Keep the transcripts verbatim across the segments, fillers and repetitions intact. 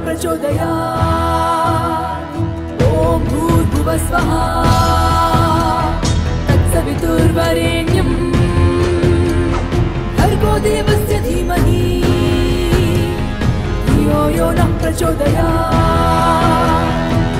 प्रचोदयात् ॐ भूर्भुवः स्वः तत्सवितुर्वरेण्यं भर्गो देवस्य धीमहि धियो यो नः प्रचोदयात्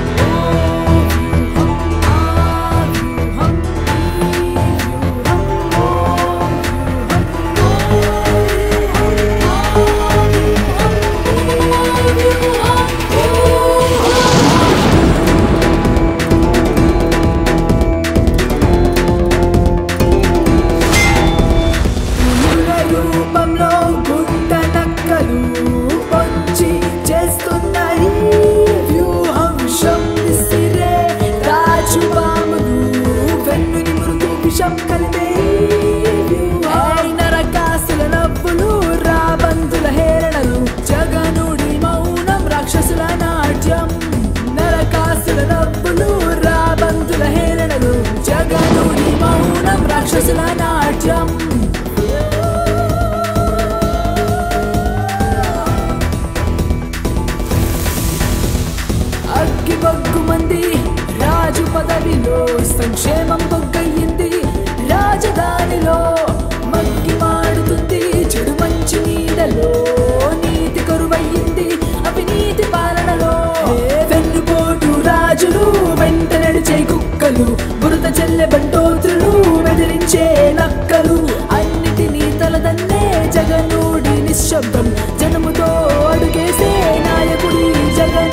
రాజు పదవిలో సంక్షేమం పొగ్గయింది రాజధానిలో మగ్గి మాడుతుంది చెడు మంచి నీడలో నీతి కరువయ్యింది అవినీతి పాలనలో వెన్నుపోటు రాజులు వెంట నడిచే కుక్కలు బురద చెల్లె బంటోతులు బెదిరించే నక్కలు అన్నిటినీ తలదన్నే జగనూడి నిశ్శబ్దం జనముతో అడుగేసే నాయకుడి జగన్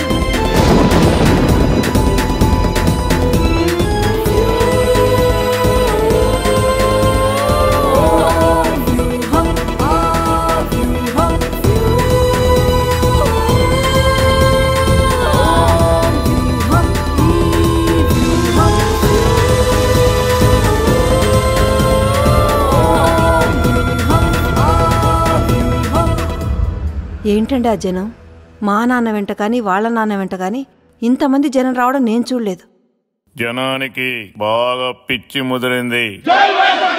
ఏంటండి ఆ జనం? మా నాన్న వెంట కానీ వాళ్ళ నాన్న వెంట కానీ ఇంతమంది జనం రావడం నేను చూడలేదు. జనానికి బాగా పిచ్చి ముదిరింది.